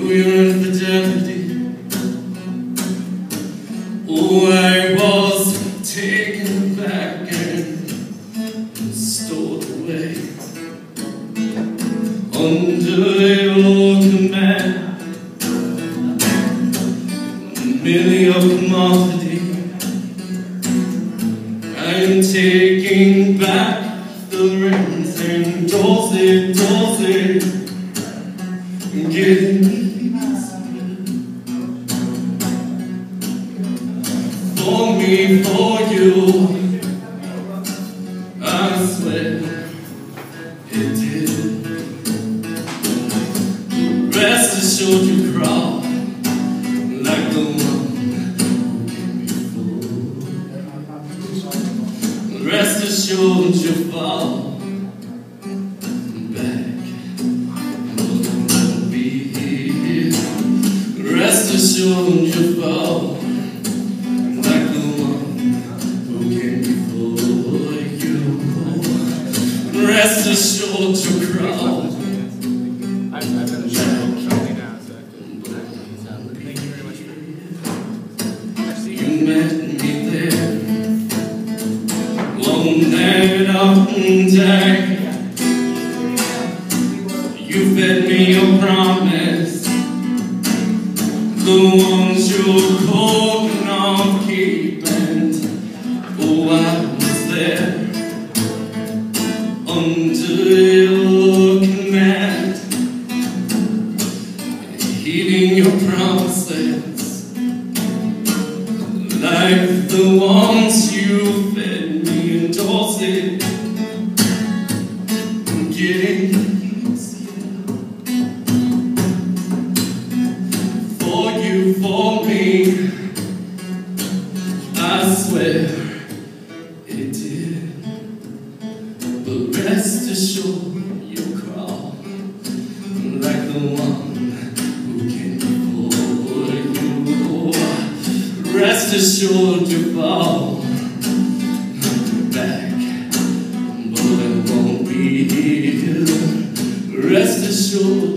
your infidelity. Oh, I was taken back and stored away under your command. Merely a commodity. I'm taking back the rings and doors it, getting for me, for you. I swear it did. Rest assured you crawl like the one who came before. Rest assured you fall back, but I won't be here. Rest assured you fall like the one who came before you. Rest assured you crawl. I've got a show me now, so thank you very much for You met me there one night on day. You fed me your promise, the ones you're holding on keeping. Oh, I was there under your command, heeding your promises, like the ones you fed me, endorsed it, getting for you, for me. I swear it did. But rest assured you crawl like the one who came before you. Rest assured you fall back, but I won't be here. Rest assured